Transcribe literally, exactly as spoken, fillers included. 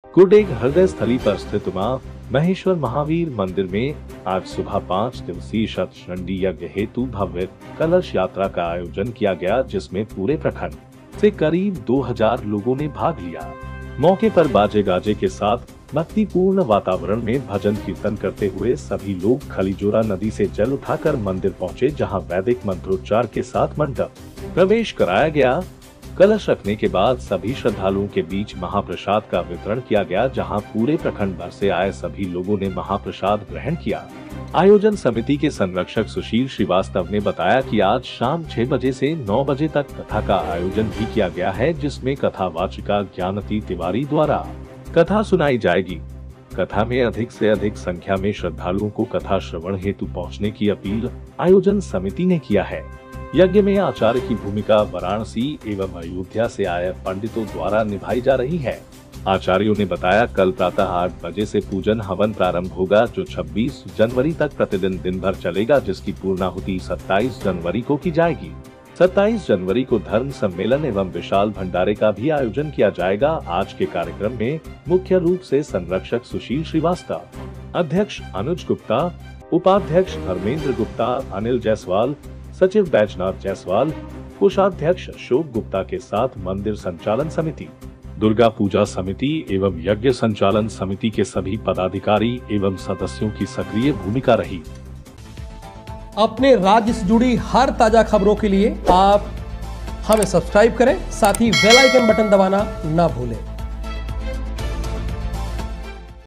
कुरडेग हृदय स्थली पर स्थित मां महेश्वर महावीर मंदिर में आज सुबह पाँच दिवसीय शतचंडी यज्ञ हेतु भव्य कलश यात्रा का आयोजन किया गया, जिसमें पूरे प्रखंड से करीब दो हज़ार लोगों ने भाग लिया। मौके पर बाजे गाजे के साथ भक्तिपूर्ण वातावरण में भजन कीर्तन करते हुए सभी लोग खलीजोरा नदी से जल उठाकर मंदिर पहुंचे, जहां वैदिक मंत्रोच्चार के साथ मंडप प्रवेश कराया गया। कलश रखने के बाद सभी श्रद्धालुओं के बीच महाप्रसाद का वितरण किया गया, जहां पूरे प्रखंड भर से आए सभी लोगों ने महाप्रसाद ग्रहण किया। आयोजन समिति के संरक्षक सुशील श्रीवास्तव ने बताया कि आज शाम छह बजे से नौ बजे तक कथा का आयोजन भी किया गया है, जिसमें कथावाचिका ज्ञानती तिवारी द्वारा कथा सुनाई जाएगी। कथा में अधिक से अधिक संख्या में श्रद्धालुओं को कथा श्रवण हेतु पहुंचने की अपील आयोजन समिति ने किया है। यज्ञ में आचार्य की भूमिका वाराणसी एवं अयोध्या से आए पंडितों द्वारा निभाई जा रही है। आचार्यों ने बताया कल प्रातः आठ बजे से पूजन हवन प्रारंभ होगा, जो छब्बीस जनवरी तक प्रतिदिन दिन भर चलेगा, जिसकी पूर्णाहुति सत्ताईस जनवरी को की जाएगी। सत्ताईस जनवरी को धर्म सम्मेलन एवं विशाल भंडारे का भी आयोजन किया जाएगा। आज के कार्यक्रम में मुख्य रूप से संरक्षक सुशील श्रीवास्तव, अध्यक्ष अनुज गुप्ता, उपाध्यक्ष धर्मेंद्र गुप्ता, अनिल जायसवाल, सचिव बैजनाथ जायसवाल, कोषाध्यक्ष अशोक गुप्ता के साथ मंदिर संचालन समिति, दुर्गा पूजा समिति एवं यज्ञ संचालन समिति के सभी पदाधिकारी एवं सदस्यों की सक्रिय भूमिका रही। अपने राज्य से जुड़ी हर ताजा खबरों के लिए आप हमें सब्सक्राइब करें, साथ ही बेल आइकन बटन दबाना ना भूलें।